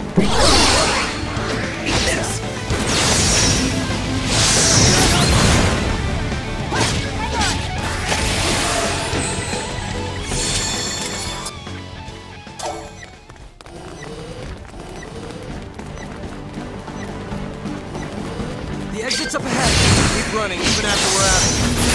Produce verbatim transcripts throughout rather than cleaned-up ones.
The exit's up ahead. Keep running even after we're out of here.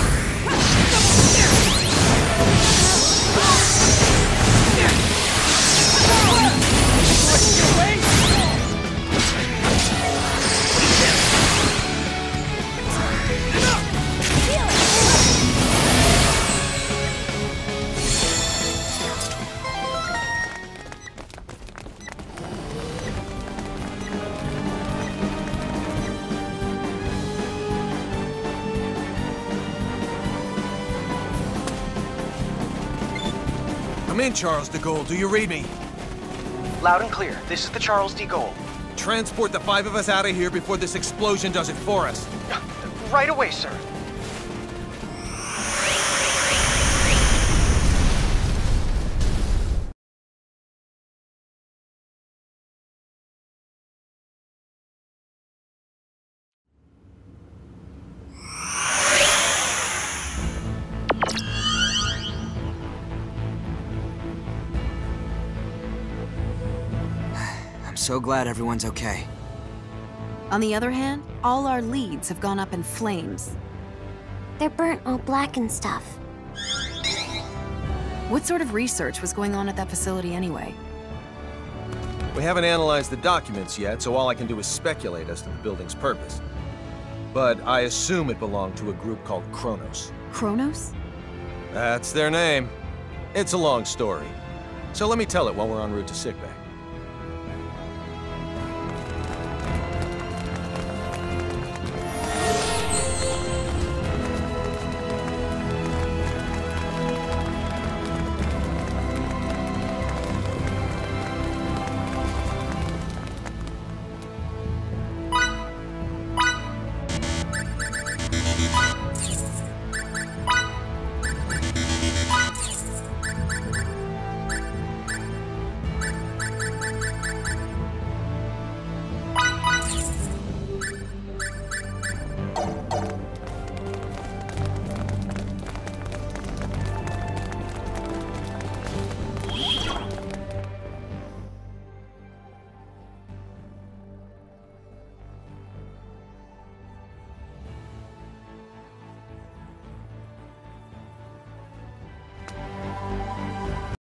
I'm in, Charles de Gaulle. Do you read me? Loud and clear. This is the Charles de Gaulle. Transport the five of us out of here before this explosion does it for us. Right away, sir. So glad everyone's okay. On the other hand, all our leads have gone up in flames. They're burnt all black and stuff. What sort of research was going on at that facility anyway? We haven't analyzed the documents yet, so all I can do is speculate as to the building's purpose. But I assume it belonged to a group called Kronos. Kronos? That's their name. It's a long story. So let me tell it while we're en route to sickbay.